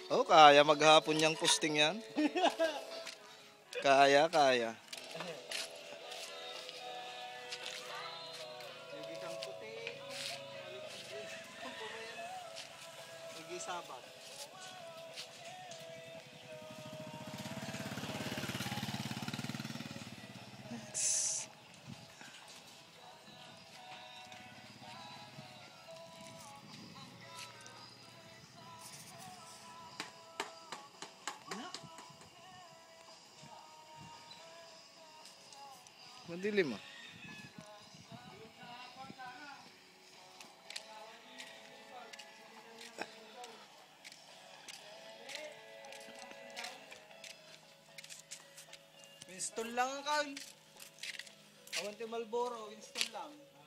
Oh, kaya maghapon niyang posting yan. Kaya. Nagikang puti. Nagisabat. Madilim ah. Winston lang ang Carl. Awante Malboro, Winston lang.